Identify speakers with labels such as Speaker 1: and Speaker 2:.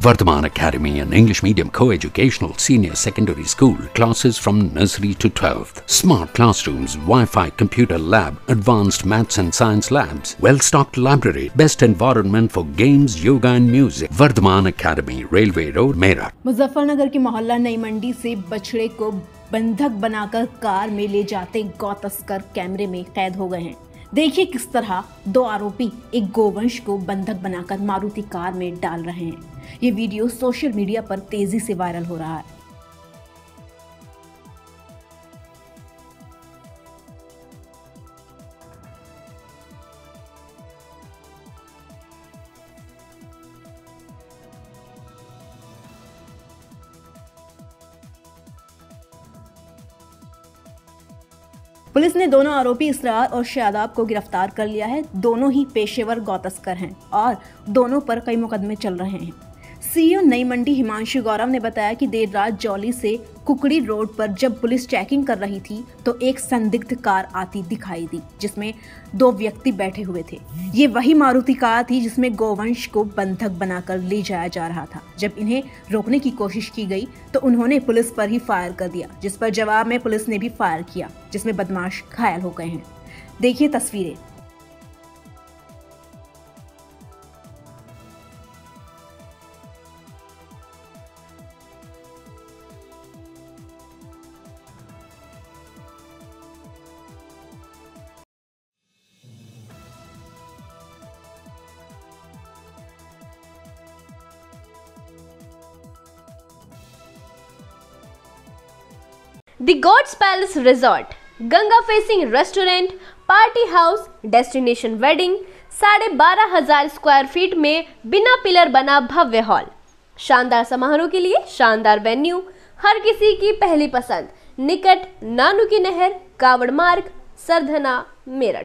Speaker 1: Vardhaman Academy, an English medium co-educational senior secondary school, classes from nursery to 12th. Smart classrooms, Wi-Fi computer lab, advanced maths and science labs, well-stocked library, best environment for games, yoga and music. Vardhaman Academy, Railway Road, Meerut.
Speaker 2: Muzaffarnagar की मोहल्ला नई मंडी से बछड़े को बंधक बनाकर car में ले जाते गौ तस्कर कैमरे में कैद हो गए हैं। देखिए किस तरह दो आरोपी एक गोवंश को बंधक बनाकर मारुति कार में डाल रहे हैं। ये वीडियो सोशल मीडिया पर तेजी से वायरल हो रहा है। पुलिस ने दोनों आरोपी इसरार और शादाब को गिरफ्तार कर लिया है। दोनों ही पेशेवर गौ तस्कर हैं और दोनों पर कई मुकदमे चल रहे हैं। सीईओ नई मंडी हिमांशु गौरव ने बताया कि देर रात जौली से कुकड़ी रोड पर जब पुलिस चेकिंग कर रही थी तो एक संदिग्ध कार आती दिखाई दी जिसमें दो व्यक्ति बैठे हुए थे। ये वही मारुति कार थी जिसमें गोवंश को बंधक बनाकर ले जाया जा रहा था। जब इन्हें रोकने की कोशिश की गई तो उन्होंने पुलिस पर ही फायर कर दिया, जिस पर जवाब में पुलिस ने भी फायर किया, जिसमें बदमाश घायल हो गए हैं। देखिए तस्वीरें।
Speaker 3: The God's Palace Resort, Ganga facing restaurant, party house, destination wedding, 12,500 square feet में बिना पिलर बना भव्य हॉल, शानदार समारोह के लिए शानदार वेन्यू, हर किसी की पहली पसंद, निकट नानू की नहर, कावड़ मार्ग, सरधना, मेरठ।